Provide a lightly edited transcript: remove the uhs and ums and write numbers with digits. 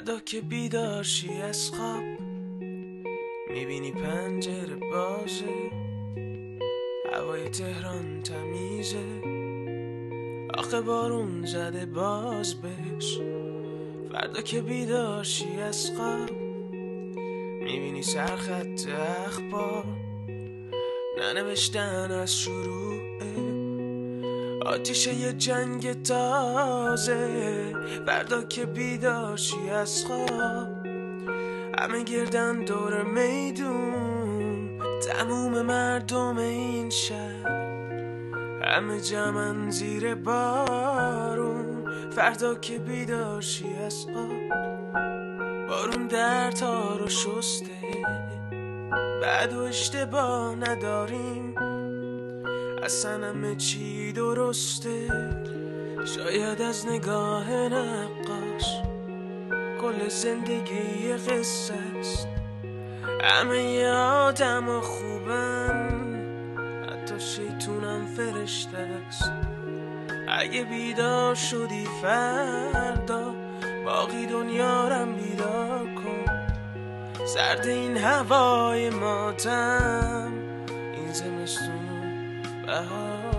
فردا که بیدارشی از خواب میبینی پنجره بازه، هوای تهران تمیزه، آخه بارون زده باز بش. فردا که بیدارشی از خواب میبینی سرخط اخبار ننوشتن از شروعه، آتیشه یه جنگ تازه. فردا که بیدارشی از خواب همه گردن دور میدون، تموم مردم این شهر همه جمعن زیر بارون. فردا که بیدارشی از خواب بارون در تارو شسته، بعد و اشتباه نداریم اصلا همه چی درسته. شاید از نگاه نقاش کل زندگی قصه است، همه ی آدم خوبن حتی شیطونم فرشته است. اگه بیدار شدی فردا باقی دنیارم بیدار کن، سرد این هوای ماتم این زمستون بهار